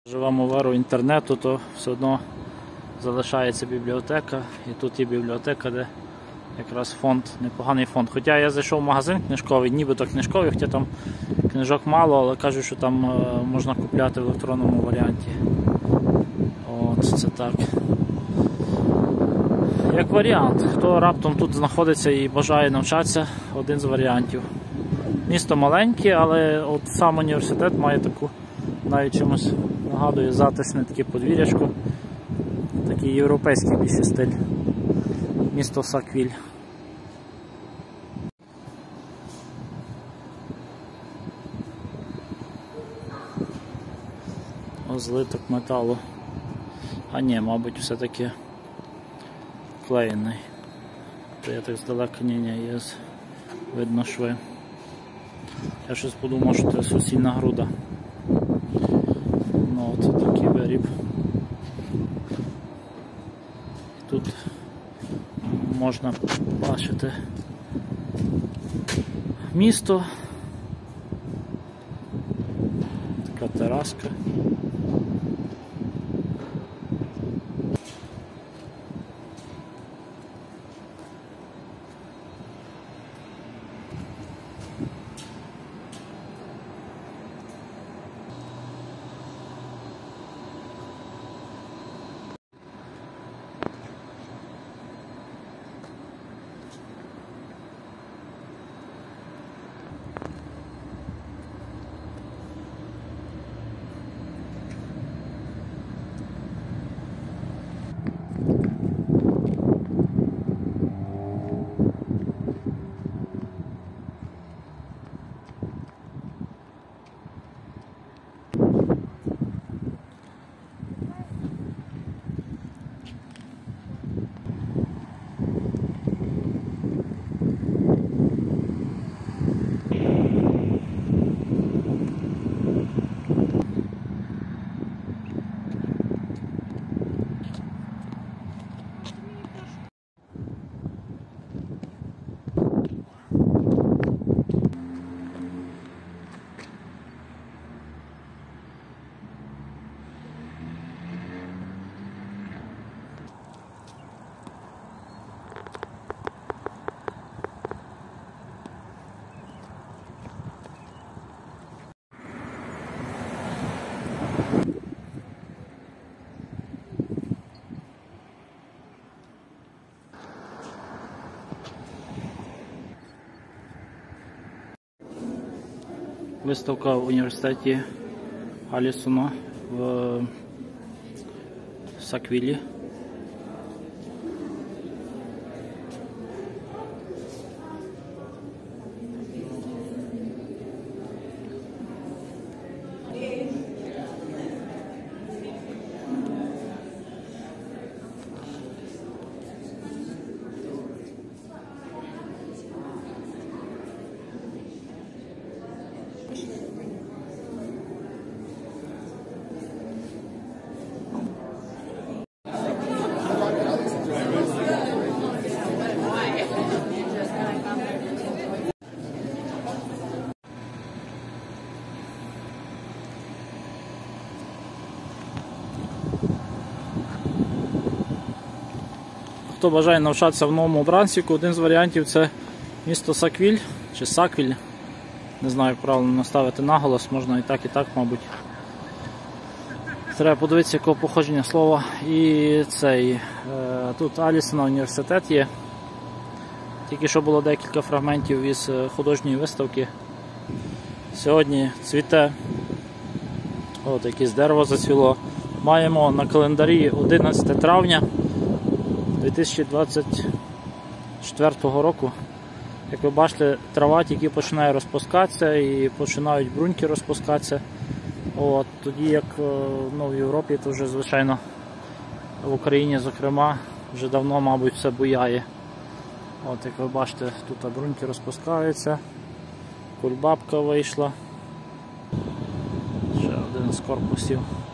Живемо в еру інтернету, то все одно залишається бібліотека, і тут є бібліотека, де якраз фонд, непоганий фонд. Хоча я зайшов в магазин книжковий, нібито книжковий, хоча там книжок мало, але кажуть, що там можна купляти в електронному варіанті. От, це так. Як варіант, хто раптом тут знаходиться і бажає навчатися, один з варіантів. Місто маленьке, але от сам університет має таку, навіть чимось нагадує, затишне таке подвір'ячко, такий європейський більше стиль. Місто Саквіль. Ось злиток металу. А ні, мабуть, все-таки клеєний. То я так здалека, ні, є, видно шви. Я щось подумав, що це суцільна груда. Ну от такий виріб. Тут можна бачити місто, така тераска. Виставка в університеті Алісона в Саквілі. Хто бажає навчатися в Новому Брансвіку, один з варіантів це місто Саквіль, чи Саквіль, не знаю, як правильно наставити наголос, можна і так, мабуть. Треба подивитися, якого походження слова. І тут Алісона університет є. Тільки що було декілька фрагментів із художньої виставки. Сьогодні цвіте, от якесь дерево зацвіло. Маємо на календарі 11 травня 2024 року. Як ви бачите, трава тільки починає розпускатися і починають бруньки розпускатися. От, тоді як в Європі, то вже, звичайно, в Україні, зокрема, вже давно, мабуть, все буяє. От, як ви бачите, тут бруньки розпускаються, кульбабка вийшла. Ще один з корпусів.